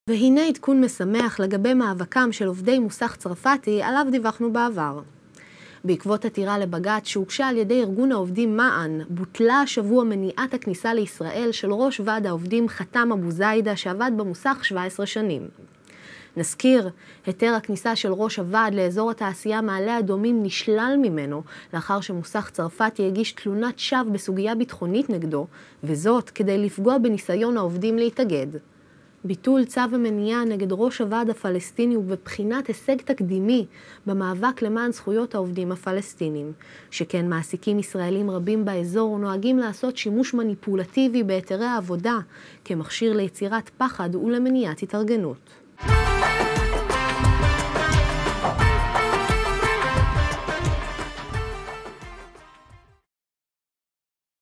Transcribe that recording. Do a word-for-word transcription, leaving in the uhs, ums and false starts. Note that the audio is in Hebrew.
והנה עדכון משמח לגבי מאבקם של עובדי מוסך צרפתי, עליו דיווחנו בעבר. בעקבות עתירה לבג"ץ שהוגשה על ידי ארגון העובדים מען, בוטלה השבוע מניעת הכניסה לישראל של ראש ועד העובדים חתם אבו זיידה שעבד במוסך שבע עשרה שנים. נזכיר, היתר הכניסה של ראש הוועד לאזור התעשייה מעלה אדומים נשלל ממנו לאחר שמוסך צרפתי הגיש תלונת שווא בסוגיה ביטחונית נגדו, וזאת כדי לפגוע בניסיון העובדים להתאגד. ביטול צו המניעה נגד ראש הוועד הפלסטיני הוא בבחינת הישג תקדימי במאבק למען זכויות העובדים הפלסטינים, שכן מעסיקים ישראלים רבים באזור נוהגים לעשות שימוש מניפולטיבי בהיתרי העבודה כמכשיר ליצירת פחד ולמניעת התארגנות.